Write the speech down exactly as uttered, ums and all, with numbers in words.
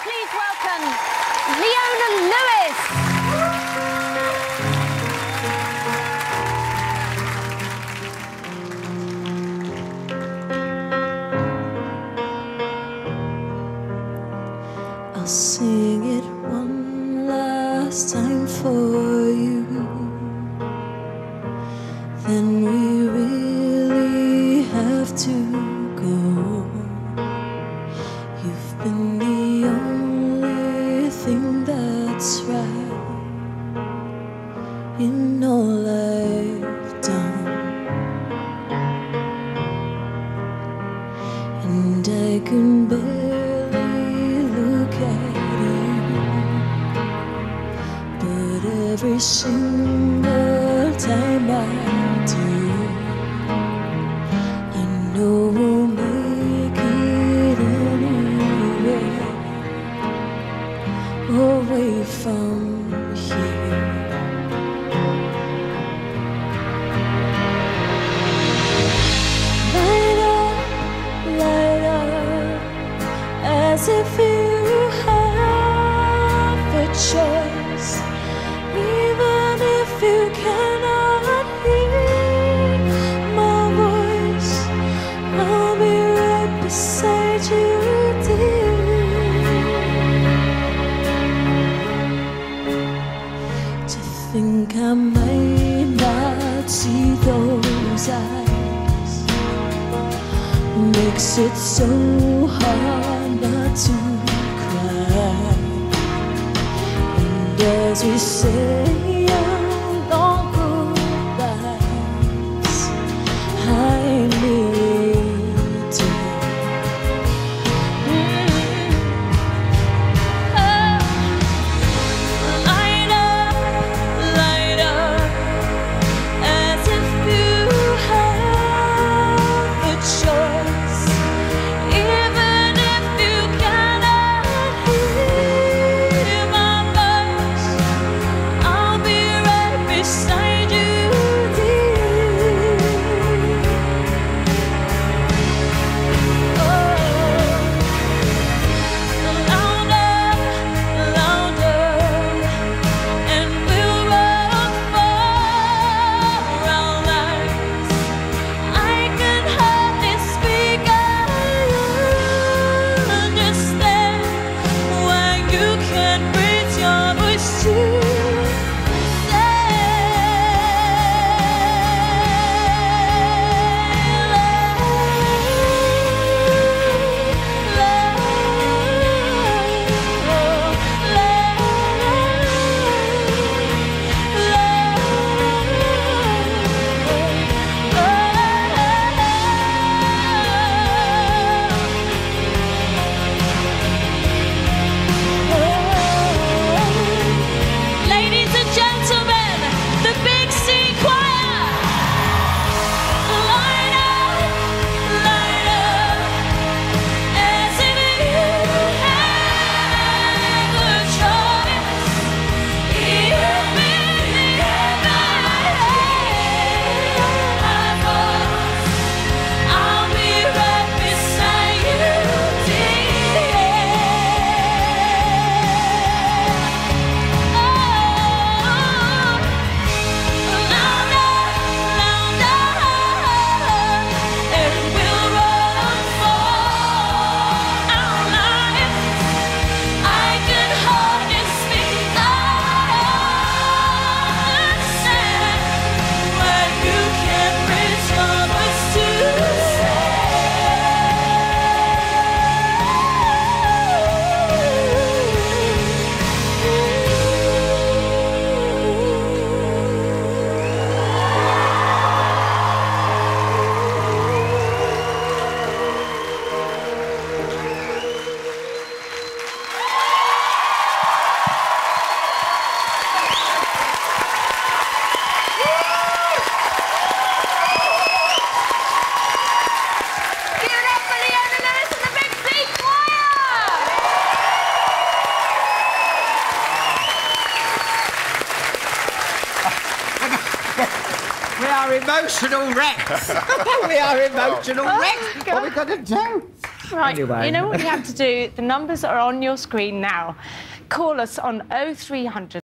please welcome Leona Lewis. I'll sing it one last time for you. Then we really have to go. You've been the only thing that's right in all I've done, and I can barely look at you, but every single time I do, I know we'll make it anywhere, away from here. Light up, light up, as if you have a choice, even if you cannot hear my voice. I'll be right beside you, dear. To think I might not see those eyes makes it so hard not to cry. And as we say our long goodbyes, I need to. Mm. Oh. Light up, light up, as if you have a choice, even if you cannot hear my voice. I'll be right beside you, dear. Oh, louder, louder, and we'll run for our lives. I can hardly speak, I understand why you can't raise your voice to ladies and gentlemen, the Big C Choir. Light up, light up, as if you have a choice, even if you cannot hear my voice. I'll be right beside you, dear. Give it up for Leona Lewis and the Big C Choir! We are emotional wrecks. We are emotional wrecks. What are we going to do? Right, Anyway. you know what you have to do? The numbers are on your screen now. Call us on oh three hundred